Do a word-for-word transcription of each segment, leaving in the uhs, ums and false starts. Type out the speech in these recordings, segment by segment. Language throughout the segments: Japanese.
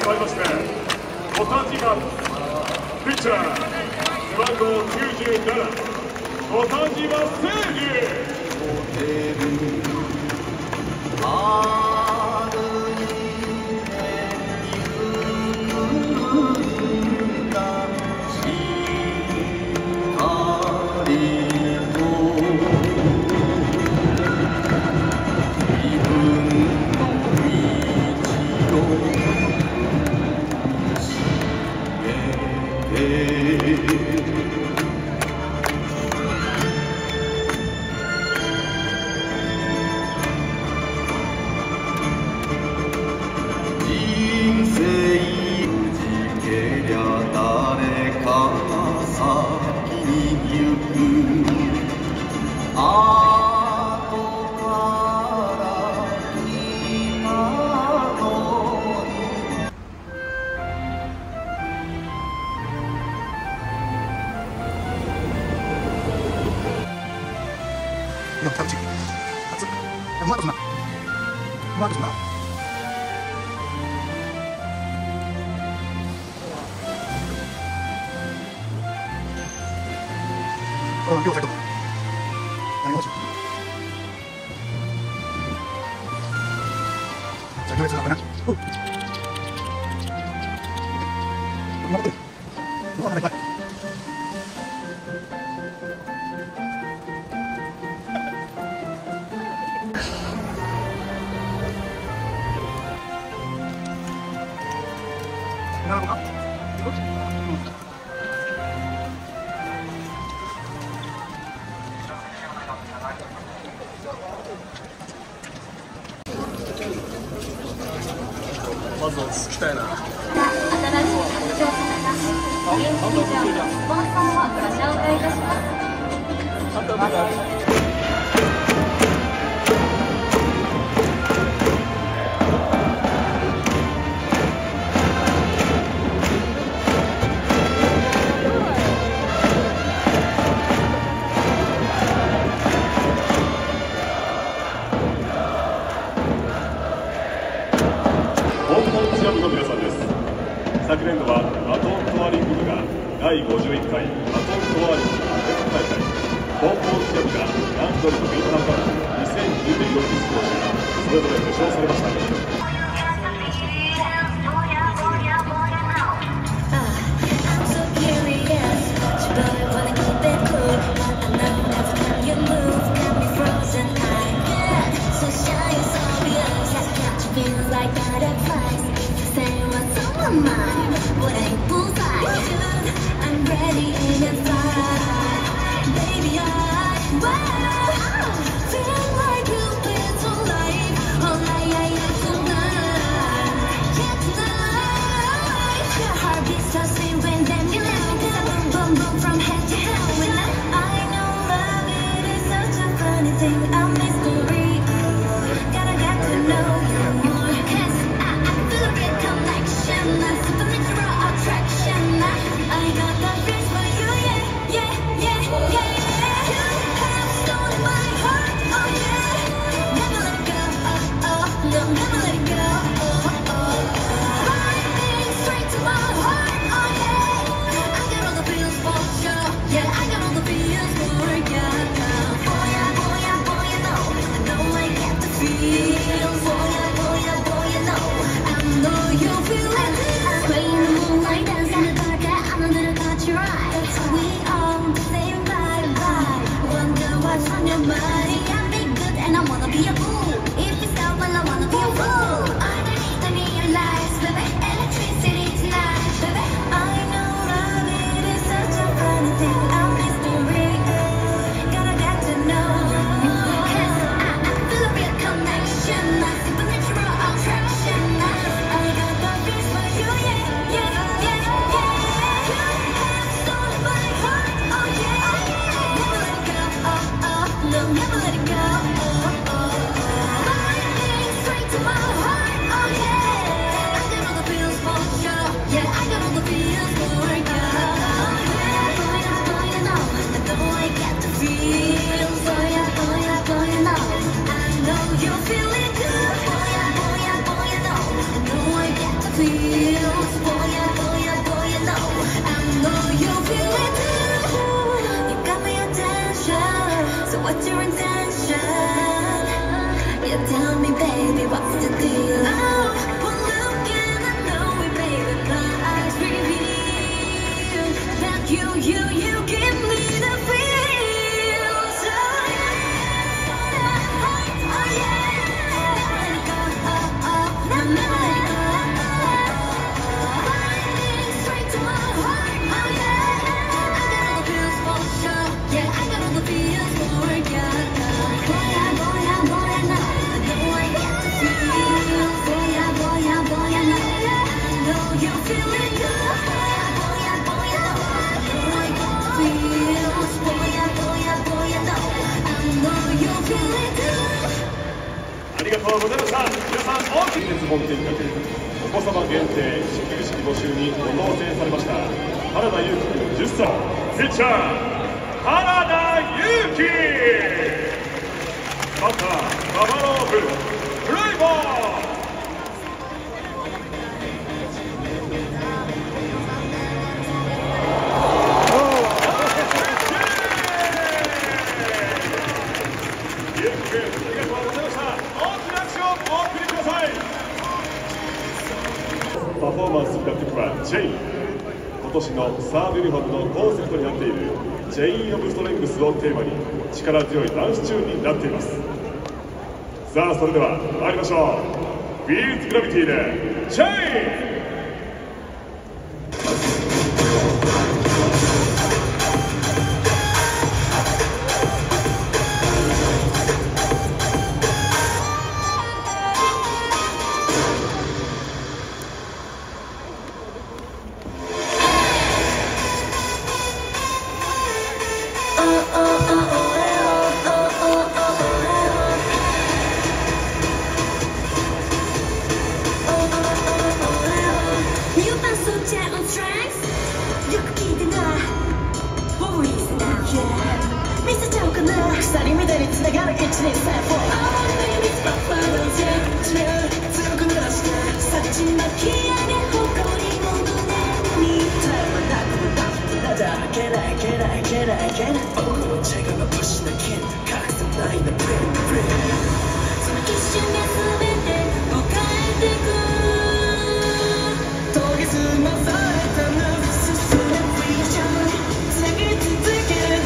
わりまして、ごさんじかん、ピッチャー、背番号きゅうじゅうなな、ごさんじま誠司。 Yang tercik, tercik, yang mana tu nak? Mana tu nak? Oh, yo satu. Yang mana tu? Saya ni siapa nak? Oh, mana tu? Mana tu? まず聞きたいな。 新しい発表された現地以上のスポンサーをご紹介いたします。 の皆さんです。昨年度はバトントワリング部がだいごじゅういっかいバトントワリング全国大会、ポンポンチア部がランドルのビートナンバーにせんじゅうろくに出場し、それぞれ受賞されました。 Feel like you've been so late. All I used to know. ありがとうございました。皆さん、大きい鉄本見学お子様限定始球式募集にご当選されました原田裕貴君じゅっさい、ピッチャー原田裕貴、バッターバファローブルーフライボール。パフォーマンス楽曲はチェイン。今年のサードユニフォームのコンセプトになっているチェイン・オブ・ストレングスをテーマに力強いダンスチューンになっています。さあそれでは参りましょう。ビーズグラビティでチェイン。 鎖みたいに繋がるいちにさんよん 強くなして幸巻き上げ誇りも胸に絶え間なく歌ってただけないけないけないけない僕のチェックがブシな金隠せないんだブリンブリンその一瞬が全てを変えてく研ぎ澄まされたな進めビジョンつなぎ続ける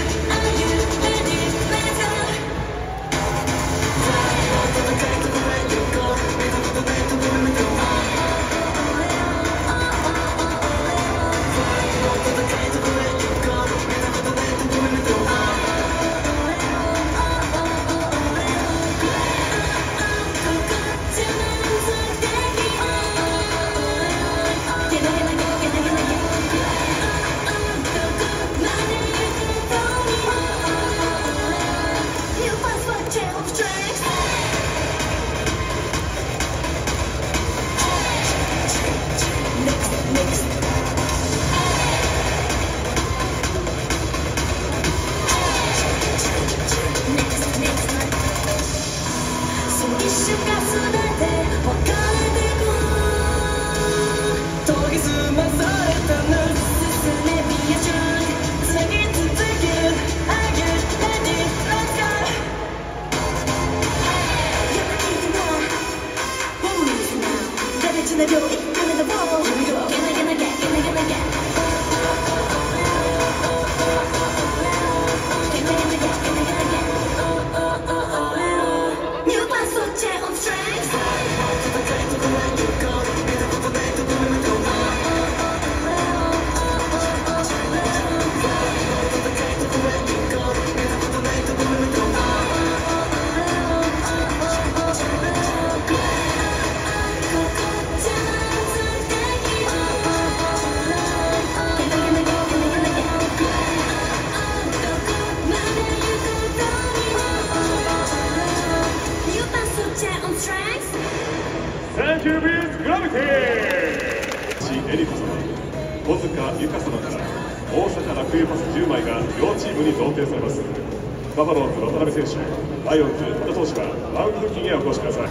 サンキュービーズグラビティエリコ様、小塚由香様から大阪楽湯パスじゅうまいが両チームに贈呈されます。バファローズ渡辺選手、ライオンズ和田投手はマウンド付近へお越しください。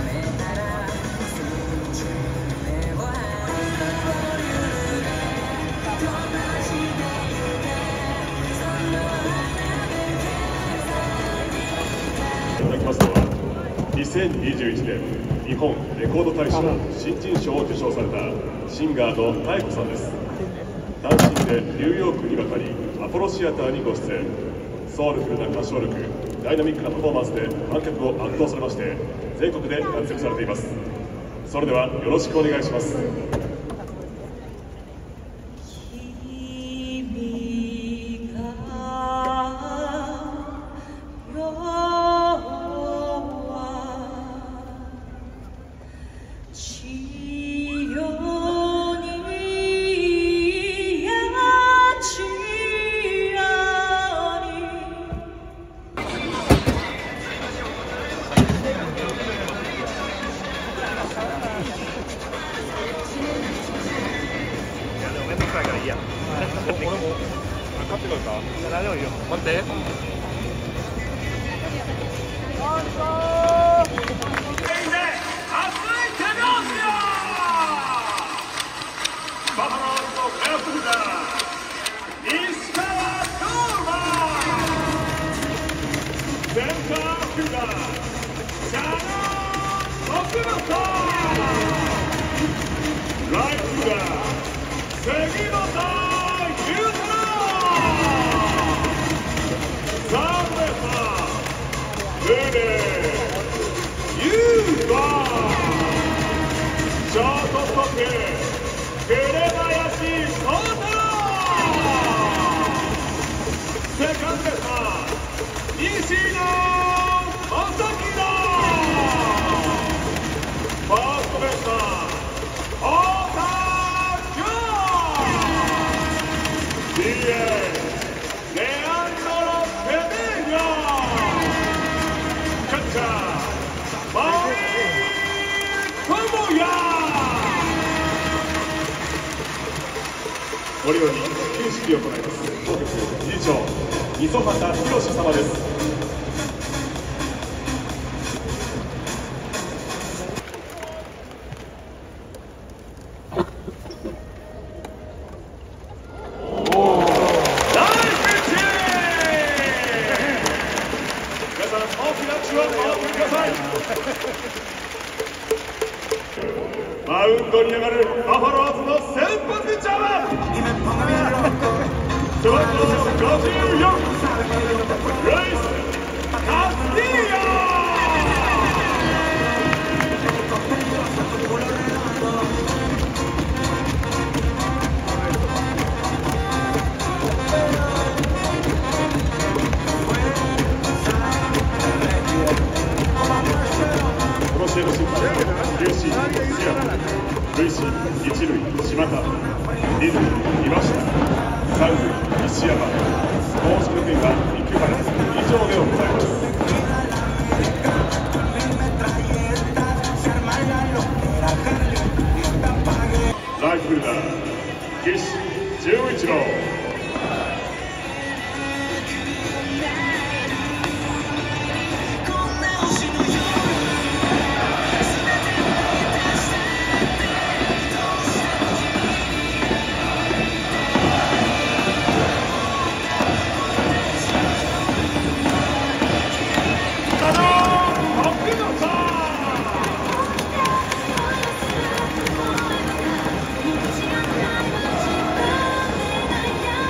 いただきますのはにせんにじゅういちねん日本レコード大賞新人賞を受賞されたシンガーの妙子さんです。単身でニューヨークに渡りポロシアターにご出演。ソウルフルな歌唱力、ダイナミックなパフォーマンスで観客を圧倒されまして、全国で活躍されています。それではよろしくお願いします。これより始球式を行います。当局理事長溝端博様です。皆さん大きな拍手をお送りください。マウンドに上がるバファローズの先発ピッチャーは背番号ごじゅうよん、ルイス・カスティーヨ。この試合の審判は球審・津山、塁審・一塁・島田、二塁・岩下、三塁・石山、公式の点は生原以上でございます。ライフルダー岸十一郎。 「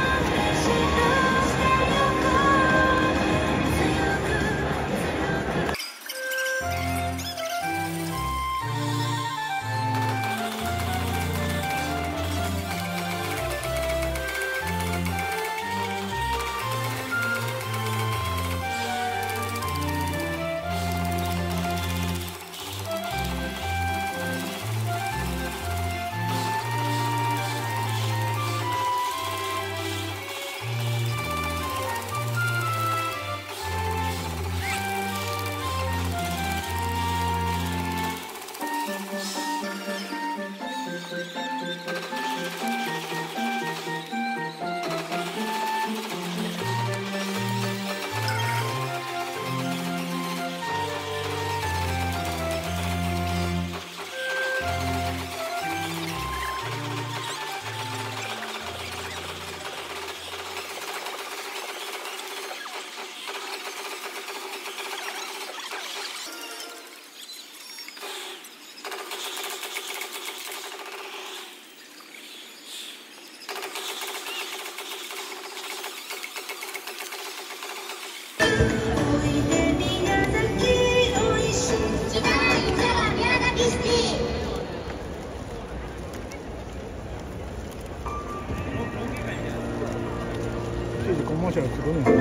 ちいちコマーシャル作るんですよ。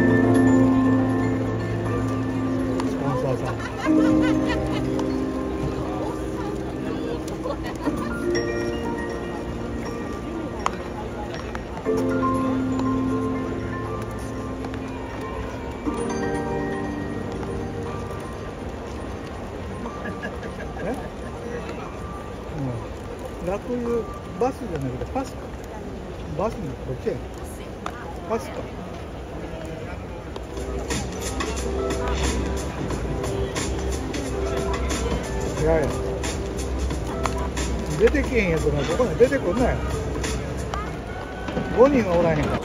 スポンサーさん。え？うん。楽湯バスじゃなくてパスか。バスのこっちや。パスか。いやいや。出てけへんやつがここに出てくんなよ。ごにんはおらへんから。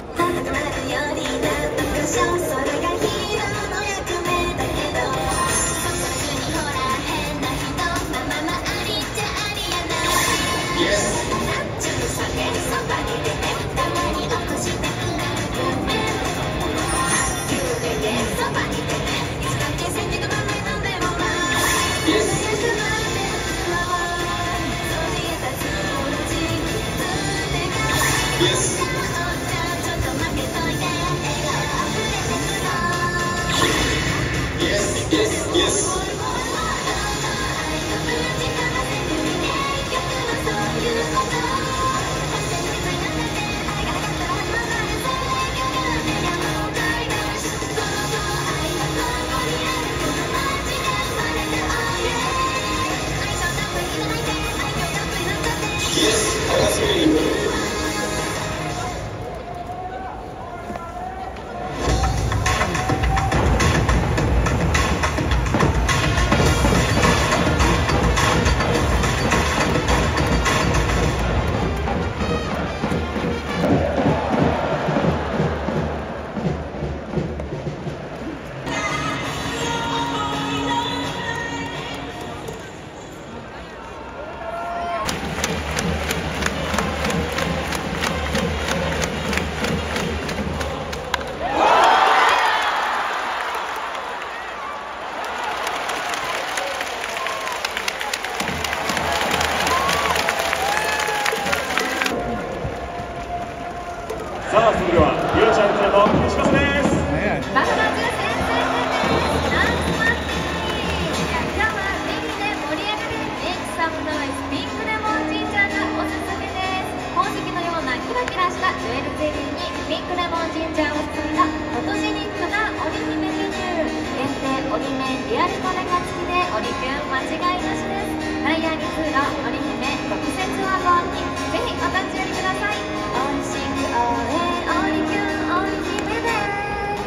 さあ、それではリオチャンピオンの石橋です。 バカバズ先生です。ナイスマッチ。今日はメインで盛り上がるメイクサムノイズピンクレモンジンジャーがおすすめです。宝石のようなキラキラしたジュエルゼリーにピンクレモンジンジャーを包んだフォトジェニックな織姫メニュー。限定織面リアルトレが付きで織キュン間違いなしです。ダイヤリ通路織姫特設ワゴンにぜひお立ち寄りください。おいしく応援織キュン織姫です。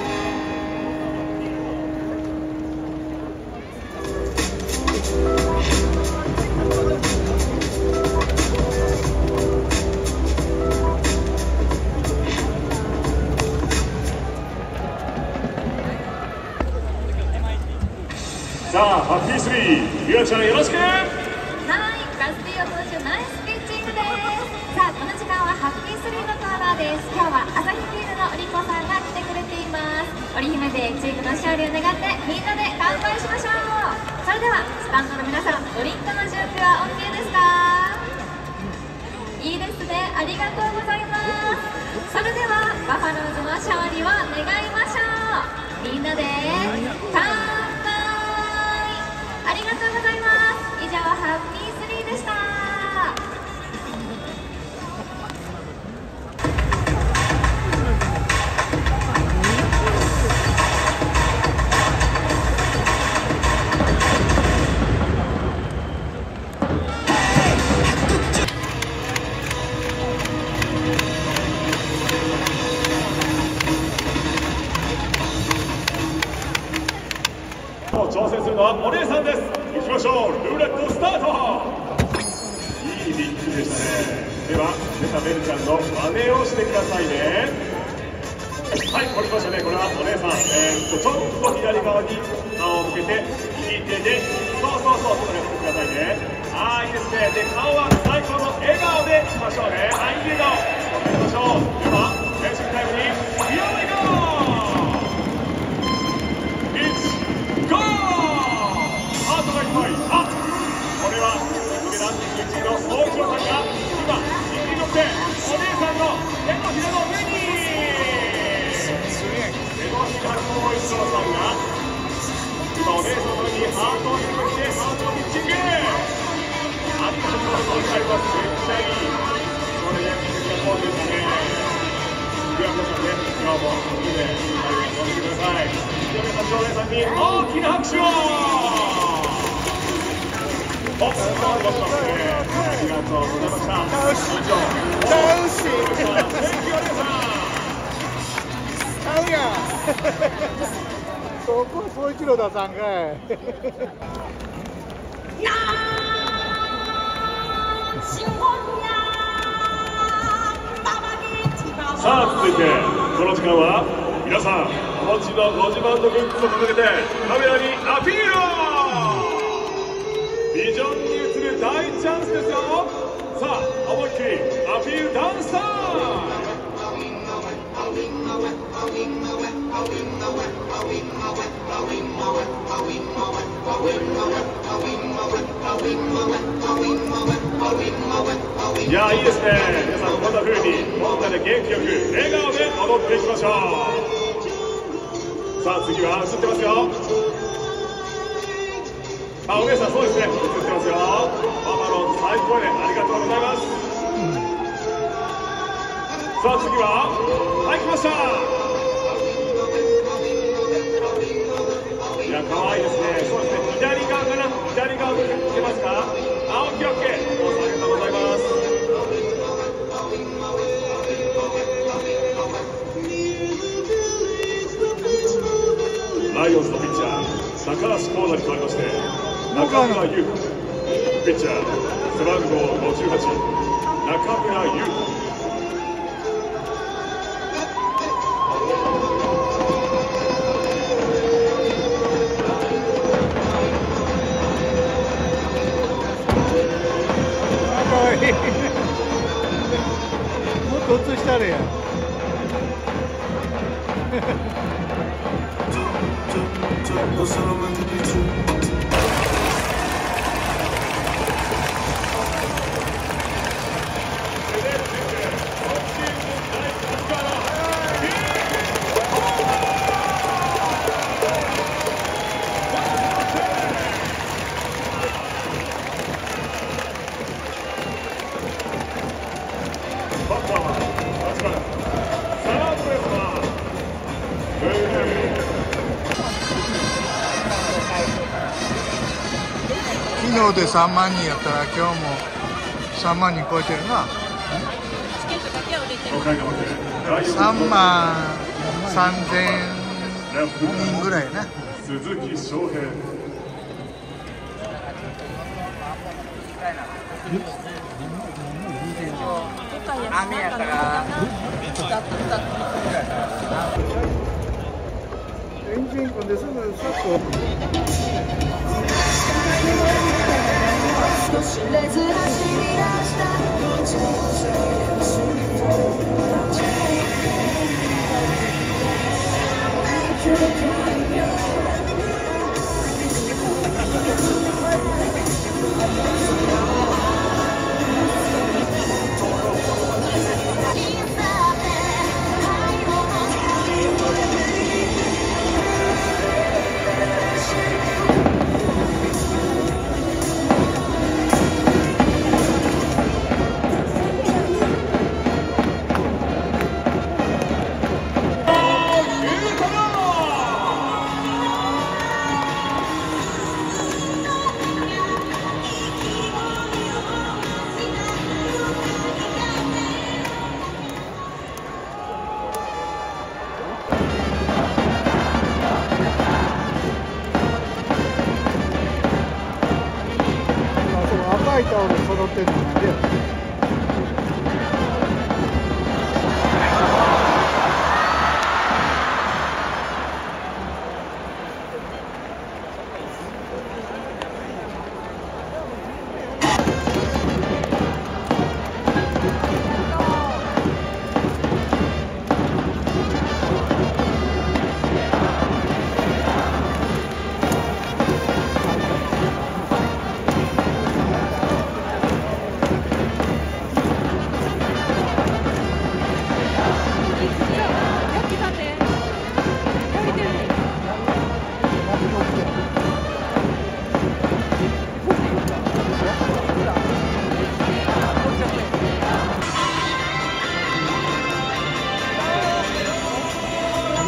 さあ、ハッピースリー、リオちゃんよろしく。 はい、ガスピオ投手ナイスピッチングです。さあ、この時間はハッピースリーのコーナーです。今日は朝日ビールのおりこさんが来てくれています。織姫でチームの勝利を願ってみんなで乾杯しましょう。それではスタンドの皆さん、ドリンクの準備は OK ですか？いいですね、ありがとうございます。それではバファローズの勝利を願いましょう。みんなで乾杯。ありがとうございます。以上ハッピースリーでした。 挑戦するのはお姉さんです。行きましょう。ルーレットスタート。いいリックでしたね。では出たベルちゃんの真似をしてくださいね。はい、これましたね。これはお姉さん、えー、っとちょっと左側に顔を向けて右手でそうそうそうそうやってくださいね。あー、いいですね。で、顔は最高の笑顔でいきましょうね。はい、いい笑顔やりましょう。では練習タイムによーいゴー。いちゴー。ハートがいっぱい。あ、これは上田いちいの総長さんが今右に乗ってお姉さんの手のひらの上に顔も含めてお待ちください。清宮さん、照明さんに大きな拍手を。お、ありがとうございました。以上、 楽しい。 関やそこ総一郎ださんかいさあ続いてこの時間は皆さんお持ちのご自慢のグッズを掲げてカメラにアピール。ビジョンに映る大チャンスですよ。さあ思いっきりアピールダウンスタイル。いやいいですね。皆さんこんな風にみんなで元気よく笑顔で踊っていきましょう。さあ次は映ってますよ。あ、お姉さんそうですね、映ってますよ。ママロン最高でありがとうございます。さあ次ははい来ました。いや可愛いですね。そうですね、左側かな、左側向けますか。あ、オッケーオッケー、どうぞありがとうございます。ライオンズのピッチャー高橋光成に代わりまして中村優子、ピッチャー背番号ごじゅうはち中村優子。 もっと映したれや。昨日でさんまんにんやったら今日もさんまんにん超えてるな。さんまんさんぜんにんぐらいな。 鈴木翔平。 雨やからエンジン組んですぐさっと少しれず走り出赤いタオル揃ってるのなんで。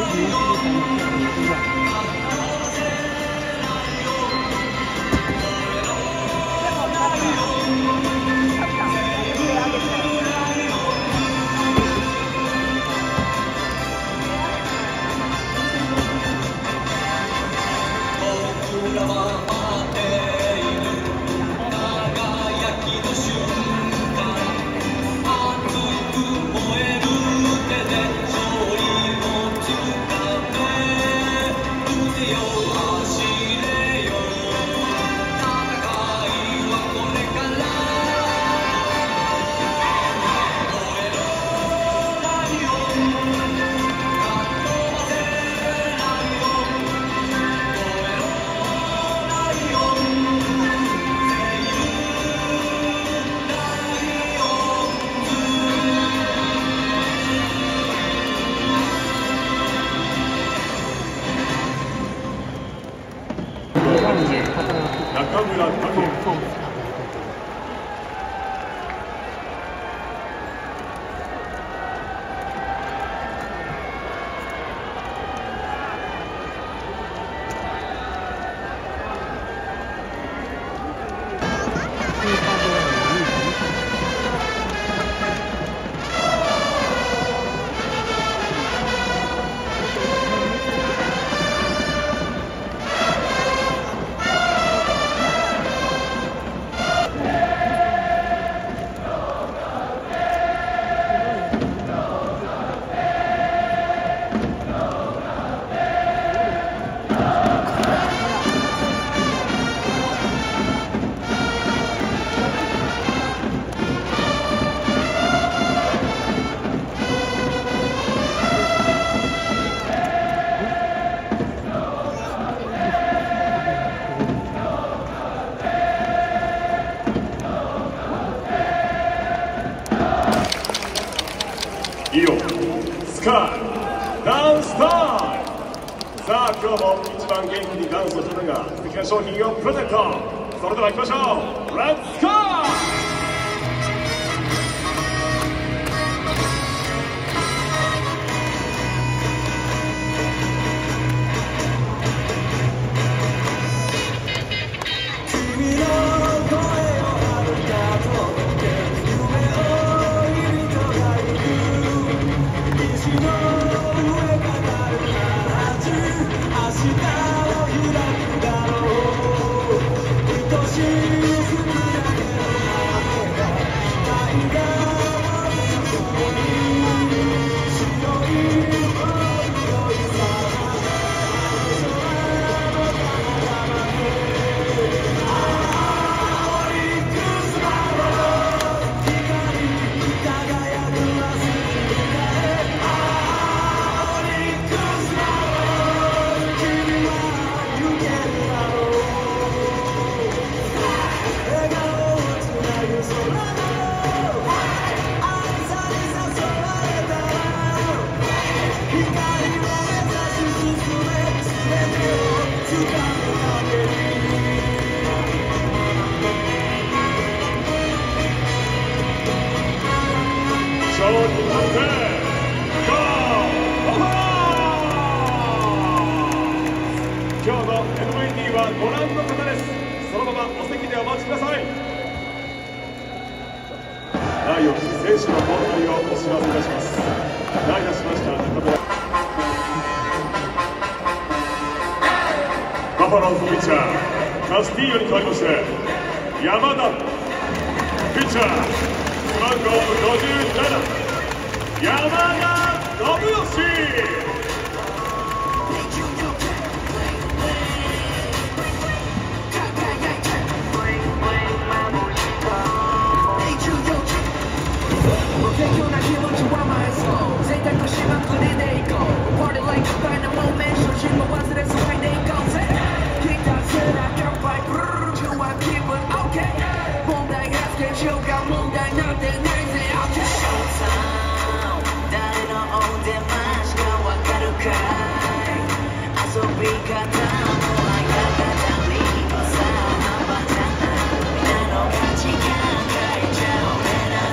中村拓也。イオスカイダンスタイム。さあ今日も一番元気にダンスをしたのが素敵な商品をプレゼント。それでは行きましょう。レッツゴー。今日の エムブイピー はご覧の方です。そのままお席でお待ちください。第よん選手の交代をお知らせいたします。代打しました中村。バファローズピッチャーカスティーヨに代わりまして山田。ピッチャー背番号ごじゅうなな山田信義。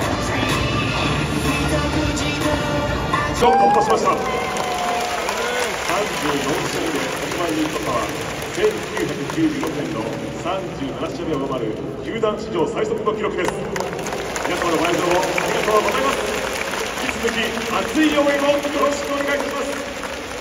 突破しました。 さんじゅうよん試合でひゃくまん人突破はせんきゅうひゃくきゅうじゅうろくねんのさんじゅうなな試合目を上回る球団史上最速の記録です。皆様のご来場をありがとうございます。引き続き熱い応援をよろしくお願いいたします。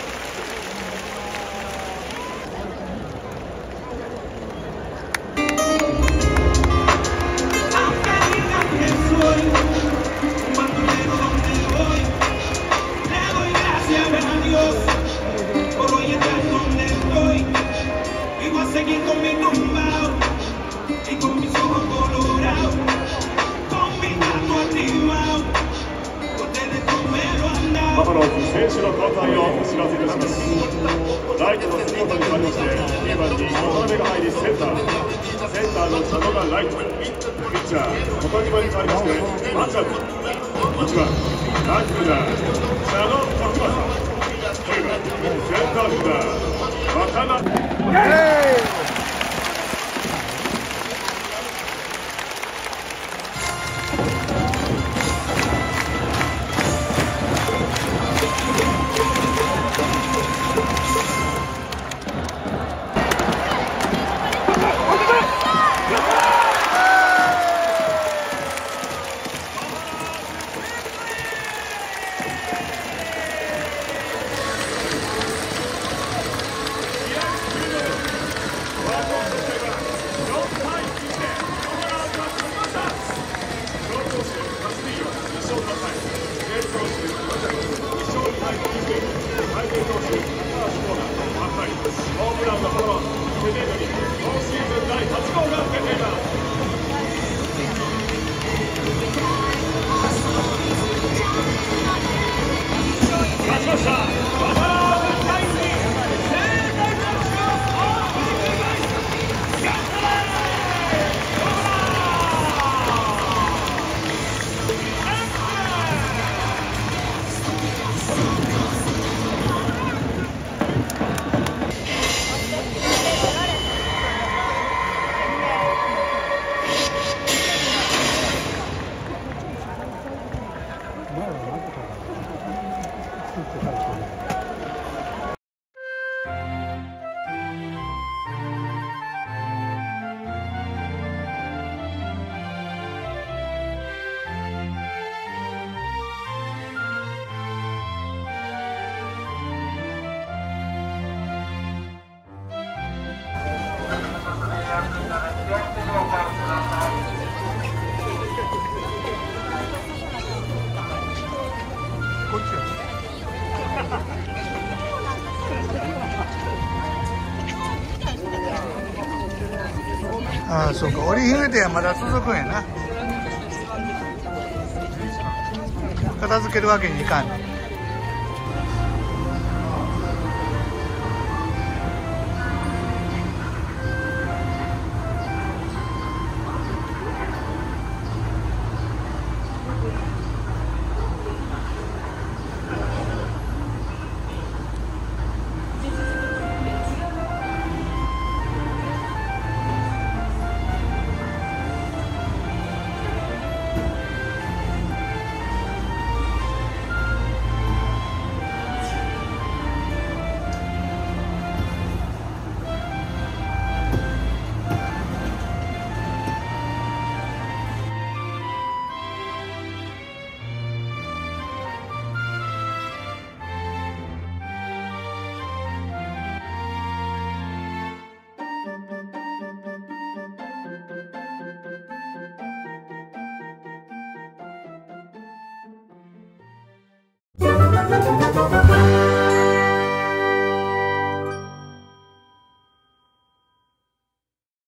バファローズ選手の交代をお知らせいたします。ライトの杉本に代わりましてきゅうばんに渡辺が入りセンター、センターの佐野がライト、ピッチャー小谷場に代わりましてマチャブ、いちばんランクルダー佐野徳正、きゅうばんセンターフィルダー渡辺。 ああ、そうか、織姫ではまだ続くんやな。片付けるわけにいかん。 「